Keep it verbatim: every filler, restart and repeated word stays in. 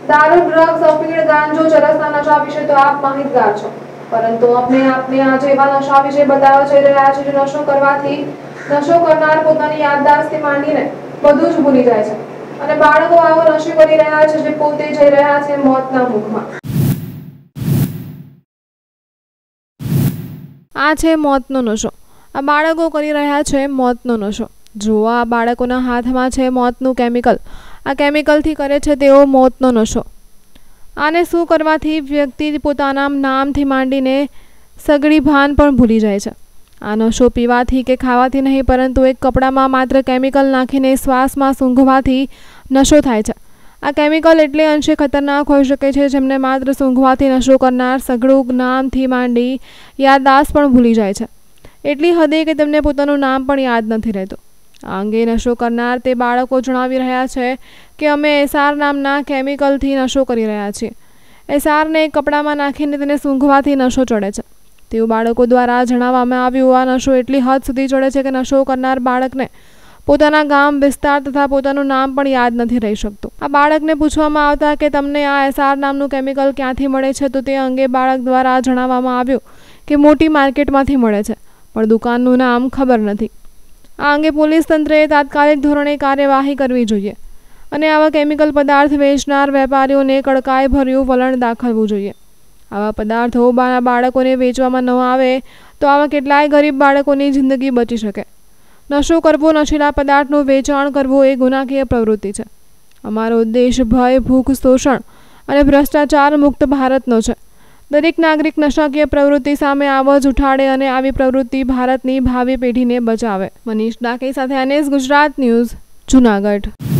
दारू, ड्रग्स, अफीण, गांजो, चरसना नशा विषे तो आप माहितगार छो, परंतु अपने आपने आज एवा नशा विषे बताववा जई रह्या छे जे नशो करवाथी नशो करनार पोतानी याददाश्तथी मांडीने બધું જ ભૂલી જાય છે અને બાળકો આવો નશો કરી રહ્યા છે જે પોતે જઈ રહ્યા છે મોતના મુખમાં। આ છે મોતનો નશો। આ બાળકો કરી રહ્યા છે મોતનો નશો। જો આ બાળકોના હાથમાં છે મોતનું કેમિકલ। આ કેમિકલથી કરે છે તેઓ મોતનો નશો। આને શું કરવાથી વ્યક્તિ પોતાના નામથી માંડીને સગડી ભાન પણ ભૂલી જાય છે। આ નશો પીવાથી કે ખાવાથી નહીં, પરંતુ એક કપડામાં માત્ર કેમિકલ નાખીને શ્વાસમાં સૂંઘવાથી નશો થાય છે। આ કેમિકલ એટલે અંશે ખતરનાક હોઈ શકે છે જેમને માત્ર સૂંઘવાથી નશો કરનાર સઘળું નામથી માંડી યાદદાસ્ત પણ ભૂલી જાય છે, એટલી હદે કે તેમને પોતાનું નામ પણ યાદ નથી રહેતું। આ અંગે નશો કરનાર તે બાળકો જણાવી રહ્યા છે કે અમે એસઆર નામના કેમિકલથી નશો કરી રહ્યા છીએ। એસઆરને કપડામાં નાખીને તેને સૂંઘવાથી નશો ચડે છે તેવું બાળકો દ્વારા જણાવવામાં આવ્યું। આ નશો એટલી હદ સુધી ચડે છે કે નશો કરનાર બાળકને પોતાના ગામ, વિસ્તાર તથા પોતાનું નામ પણ યાદ નથી રહી શકતું। આ બાળકને પૂછવામાં આવતા કે તમને આ એસઆર નામનું કેમિકલ ક્યાંથી મળે છે તો તે અંગે બાળક દ્વારા જણાવવામાં આવ્યું કે મોટી માર્કેટમાંથી મળે છે, પણ દુકાનનું નામ ખબર નથી। આ અંગે પોલીસ તંત્રએ તાત્કાલિક ધોરણે કાર્યવાહી કરવી જોઈએ અને આવા કેમિકલ પદાર્થ વેચનાર વેપારીઓને કડકાઈભર્યું વલણ દાખવવું જોઈએ। આવા પદાર્થો બાળકોને વેચવામાં ન આવે તો આવા કેટલાય ગરીબ બાળકોની જિંદગી બચી શકે। નશો કરવો, નશીલા પદાર્થનું વેચાણ કરવું એ ગુનાકીય પ્રવૃત્તિ છે। અમારો ઉદ્દેશ ભય, ભૂખ, શોષણ અને ભ્રષ્ટાચાર મુક્ત ભારતનો છે। દરેક નાગરિક નશાકીય પ્રવૃત્તિ સામે આવાજ ઉઠાડે અને આવી પ્રવૃત્તિ ભારતની ભાવિ પેઢીને બચાવે। મનીષ ડાકે સાથે ન્યૂઝ ગુજરાત ન્યૂઝ, જૂનાગઢ।